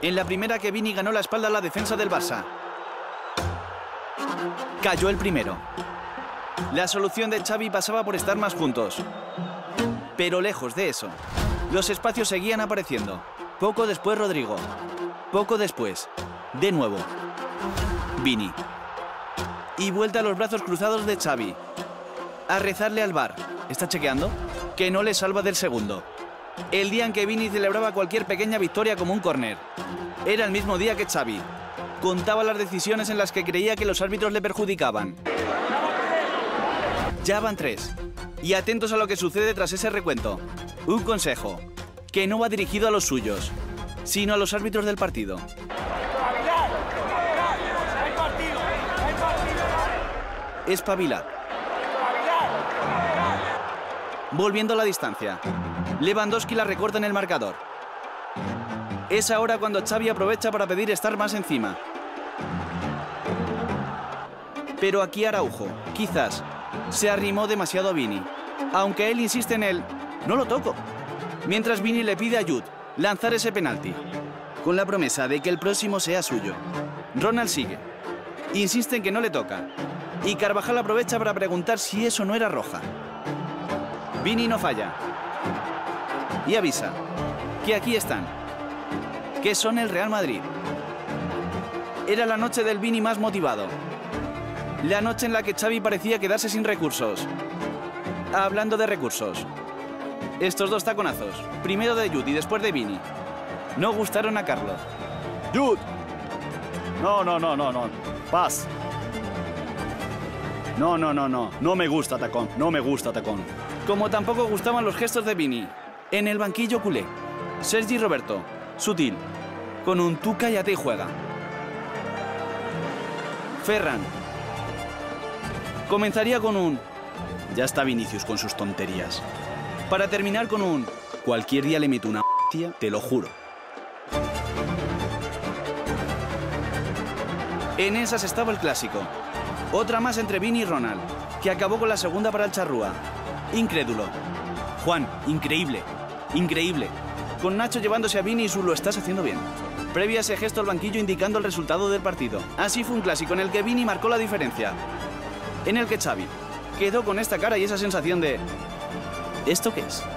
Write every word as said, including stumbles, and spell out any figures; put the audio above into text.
En la primera que Vini ganó la espalda a la defensa del Barça. Cayó el primero. La solución de Xavi pasaba por estar más juntos. Pero lejos de eso, los espacios seguían apareciendo. Poco después Rodrigo. Poco después, de nuevo, Vini. Y vuelta a los brazos cruzados de Xavi. A rezarle al V A R. ¿Está chequeando? Que no le salva del segundo. El día en que Vini celebraba cualquier pequeña victoria como un córner. Era el mismo día que Xavi. Contaba las decisiones en las que creía que los árbitros le perjudicaban. Ya van tres. Y atentos a lo que sucede tras ese recuento. Un consejo, que no va dirigido a los suyos, sino a los árbitros del partido. Espabilad. Volviendo a la distancia. Lewandowski la recorta en el marcador. Es ahora cuando Xavi aprovecha para pedir estar más encima. Pero aquí Araujo, quizás, se arrimó demasiado a Vini. Aunque él insiste en él, no lo toco. Mientras Vini le pide a Jude lanzar ese penalti, con la promesa de que el próximo sea suyo. Ronald sigue. Insiste en que no le toca. Y Carvajal aprovecha para preguntar si eso no era roja. Vini no falla. Y avisa que aquí están, que son el Real Madrid. Era la noche del Vini más motivado. La noche en la que Xavi parecía quedarse sin recursos. Hablando de recursos, estos dos taconazos, primero de Jude y después de Vini, no gustaron a Carlos. Jude. No, no, no, no, no. Paz. No, no, no, no. No me gusta tacón. No me gusta tacón. Como tampoco gustaban los gestos de Vini. En el banquillo culé, Sergi Roberto, sutil, con un tú cállate y juega. Ferran comenzaría con un ya está Vinicius con sus tonterías. Para terminar con un cualquier día le meto una hostia, te lo juro. En esas estaba el clásico. Otra más entre Vini y Ronald, que acabó con la segunda para el charrúa. Incrédulo. Juan, increíble, increíble. Con Nacho llevándose a Vini y su lo estás haciendo bien. Previa a ese gesto al banquillo indicando el resultado del partido. Así fue un clásico en el que Vini marcó la diferencia. En el que Xavi quedó con esta cara y esa sensación de... ¿esto qué es?